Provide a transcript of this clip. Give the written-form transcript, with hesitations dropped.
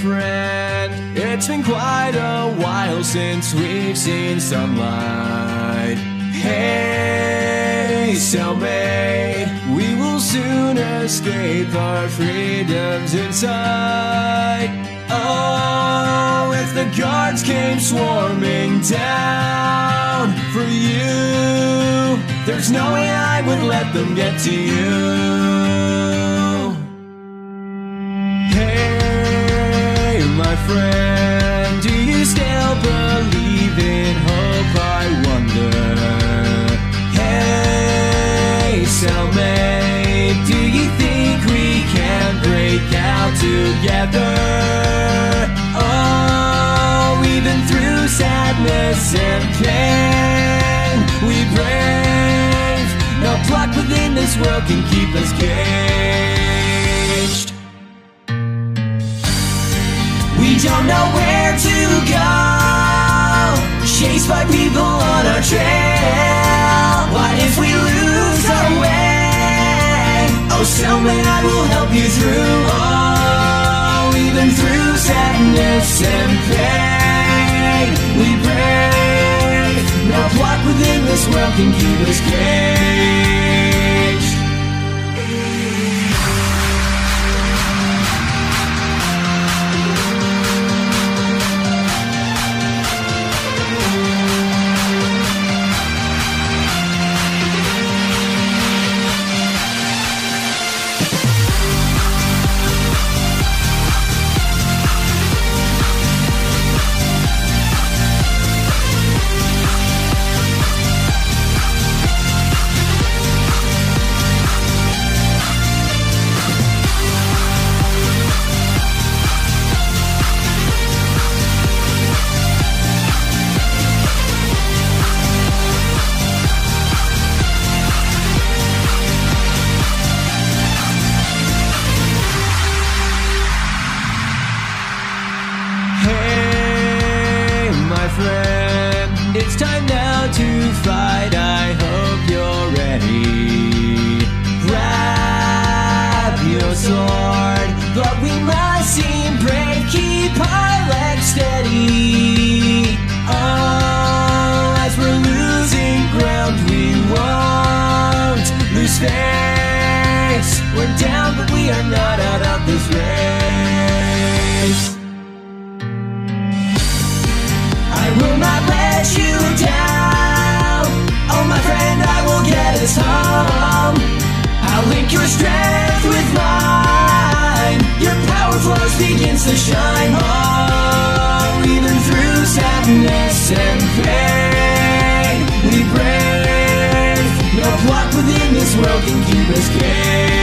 friend. It's been quite a while since we've seen sunlight. Hey, cellmate, we will soon escape our freedoms inside. Oh, if the guards came swarming down for you, there's no way I would let them get to you. Hey, my friend, do you still believe in hope, I wonder? Hey, cellmate, do you think we can break out together? Oh, even through sadness and pain, we brave. No pluck within this world can keep us caged. We don't know where to go, chased by people on our trail. What if we lose our way? Oh, cellmate, I will help you through. Oh, even through sadness and pain, we brave. No pluck within this world can keep us caged. It's time now to fight, I hope you're ready. Grab your sword, but we must seem brave, keep our legs steady. Oh, as we're losing ground, we won't lose face. We're down, but we are not out of this race. I will not let you down. Oh, my friend, I will get us home. I'll link your strength with mine. Your power flows, begins to shine. Oh, even through sadness and pain, we brave. No pluck within this world can keep us caged.